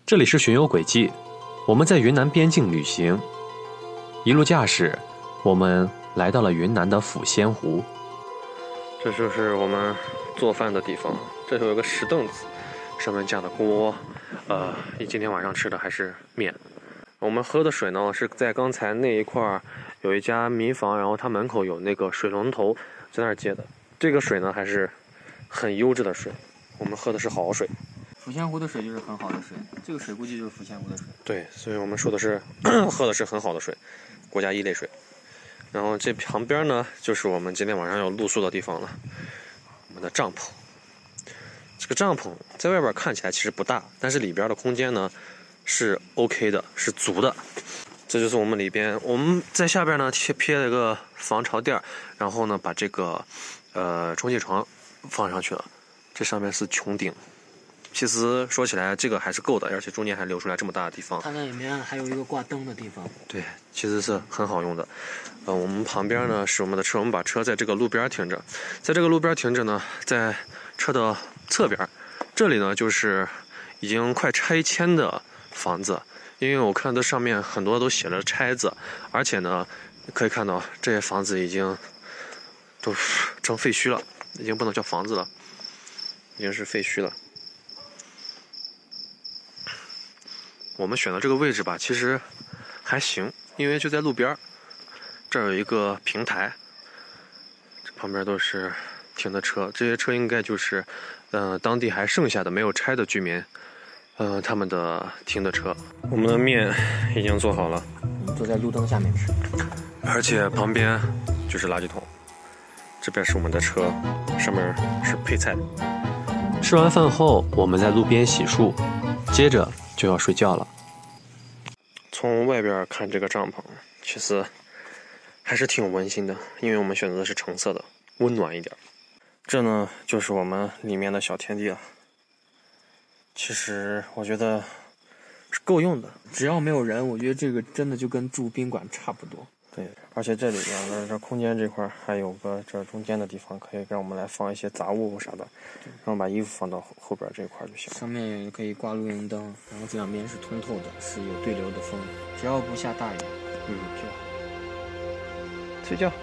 这里是巡游轨迹，我们在云南边境旅行，一路驾驶，我们来到了云南的抚仙湖。这就是我们做饭的地方，这里有个石凳子，上面架的锅，今天晚上吃的还是面。我们喝的水呢，是在刚才那一块有一家民房，然后它门口有那个水龙头，在那儿接的。这个水呢还是很优质的水，我们喝的是好水。 抚仙湖的水就是很好的水，这个水估计就是抚仙湖的水。 对，所以我们说的是喝的是很好的水，国家一类水。然后这旁边呢，就是我们今天晚上要露宿的地方了，我们的帐篷。这个帐篷在外边看起来其实不大，但是里边的空间呢是 OK 的，是足的。这就是我们里边，我们在下边呢贴了一个防潮垫，然后呢把这个充气床放上去了，这上面是穹顶。其实说起来这个还是够的，而且中间还留出来这么大的地方。 它那里面还有一个挂灯的地方。 对，其实是很好用的。我们旁边呢是我们的车，我们把车在这个路边停着，在这个路边停着呢，在车的侧边，这里呢就是已经快拆迁的房子，因为我看到上面很多都写了拆字，而且呢可以看到这些房子已经都成废墟了，已经不能叫房子了，已经是废墟了。我们选的这个位置吧，其实还行，因为就在路边，这儿有一个平台，这旁边都是停的车，这些车应该就是当地还剩下的没有拆的居民，他们的停的车。我们的面已经做好了， 我们坐在路灯下面吃， 而且旁边就是垃圾桶，这边是我们的车，上面是配菜。吃完饭后，我们在路边洗漱，接着就要睡觉了。从外边看这个帐篷，其实还是挺温馨的，因为我们选择的是橙色的，温暖一点。这呢，就是我们里面的小天地了。其实我觉得是够用的， 只要没有人，我觉得这个真的就跟住宾馆差不多。 对，而且这里边这空间这块还有个这中间的地方，可以让我们来放一些杂物啥的，然后把衣服放到后边这块就行。 上面也可以挂露营灯，然后这两边是通透的，是有对流的风，只要不下大雨，就好。 睡觉。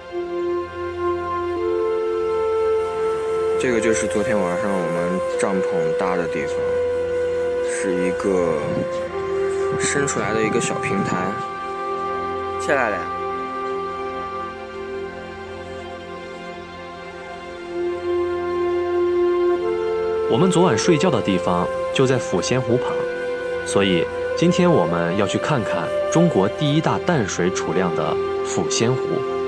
这个就是昨天晚上我们帐篷搭的地方，是一个伸出来的一个小平台。下来了呀。 我们昨晚睡觉的地方就在抚仙湖旁，所以今天我们要去看看中国第一大淡水储量的抚仙湖。